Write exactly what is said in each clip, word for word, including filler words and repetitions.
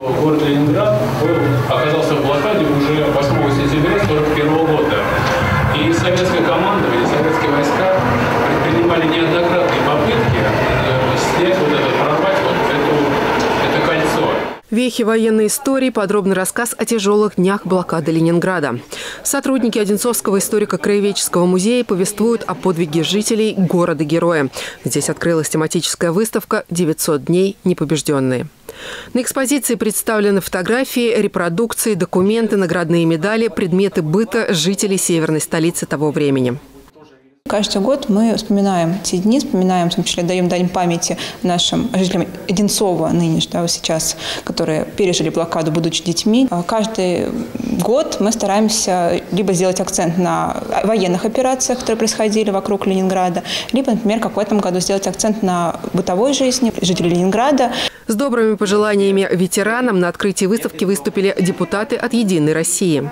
Город Ленинград был, оказался в блокаде уже восьмого сентября сорок первого года. И советское командование, советские войска предпринимали неоднократные попытки снять вот это, прорвать вот эту, это кольцо. Вехи военной истории. Подробный рассказ о тяжелых днях блокады Ленинграда. Сотрудники Одинцовского историко-краеведческого музея повествуют о подвиге жителей города-героя. Здесь открылась тематическая выставка «девятьсот дней непобежденные». На экспозиции представлены фотографии, репродукции, документы, наградные медали, предметы быта жителей северной столицы того времени. Каждый год мы вспоминаем эти дни, вспоминаем, в том числе даем дань памяти нашим жителям Одинцова нынешнего сейчас, которые пережили блокаду, будучи детьми. Каждый год мы стараемся либо сделать акцент на военных операциях, которые происходили вокруг Ленинграда, либо, например, как в этом году сделать акцент на бытовой жизни жителей Ленинграда. С добрыми пожеланиями ветеранам на открытии выставки выступили депутаты от «Единой России».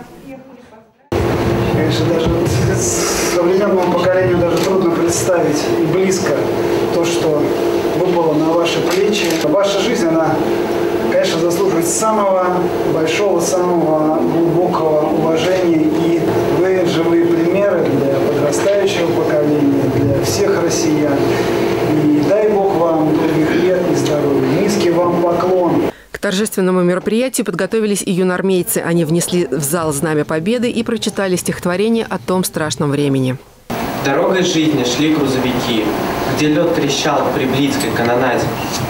Конечно, даже современному поколению даже трудно представить и близко то, что выпало на ваши плечи. Ваша жизнь, она, конечно, заслуживает самого большого, самого глубокого уважения. И вы живые примеры для подрастающего поколения, для всех россиян. И дай Бог вам долгих лет и здоровья. Низкий вам поклон. К торжественному мероприятию подготовились и юнормейцы. Они внесли в зал Знамя Победы и прочитали стихотворение о том страшном времени. Дорогой жизни шли грузовики, где лед трещал при близкой канонаде.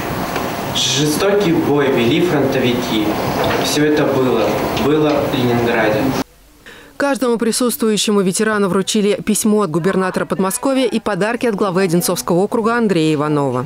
Жестокий бой вели фронтовики. Все это было, было в Ленинграде. Каждому присутствующему ветерану вручили письмо от губернатора Подмосковья и подарки от главы Одинцовского округа Андрея Иванова.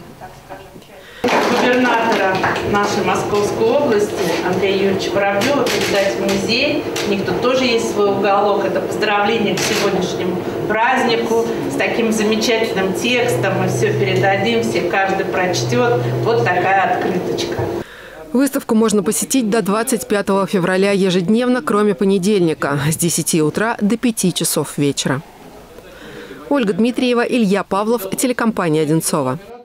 Губернатора нашей Московской области Андрея Юрьевича Воробьева передать в музей. У них тут тоже есть свой уголок. Это поздравление к сегодняшнему празднику с таким замечательным текстом. Мы все передадим, все каждый прочтет. Вот такая открыточка. Выставку можно посетить до двадцать пятого февраля ежедневно, кроме понедельника, с десяти утра до пяти часов вечера. Ольга Дмитриева, Илья Павлов, телекомпания «Одинцова».